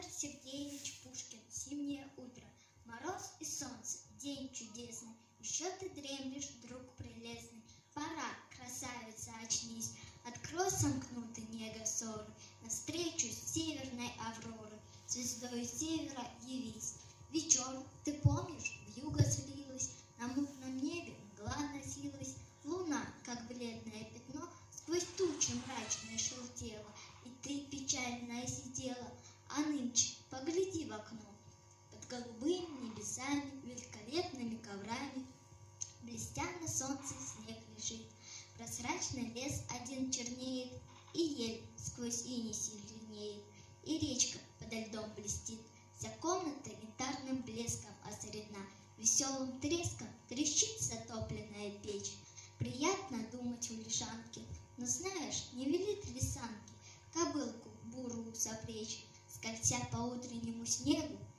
Александр Сергеевич Пушкин. Зимнее утро, мороз и солнце, день чудесный. Еще ты дремлешь, друг прелестный. Пора, красавица, очнись. Открой сомкнутый нега ссоры, навстречу северной авроры, звездой севера явись. Вечер, ты помнишь, вьюга слилась, на мутном небе мгла носилась. Луна, как бледное пятно, сквозь тучи мрачные шелтела, и ты печальная сидела. А нынче погляди в окно, под голубыми небесами, великолепными коврами, блестя на солнце снег лежит. Прозрачный лес один чернеет, и ель сквозь иней зеленеет, и речка подо льдом блестит. Вся комната янтарным блеском озарена, веселым треском трещит затопленная печь. Приятно думать у лежанки, но знаешь, не велит ли санки кобылку буру запречь. Скользя по утреннему снегу,